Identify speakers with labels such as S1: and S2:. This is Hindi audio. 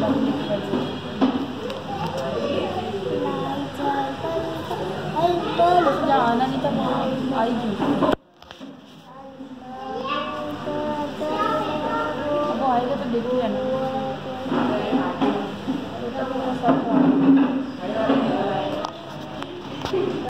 S1: आना नहीं था आएगी अब आएगा तो देखिए ना।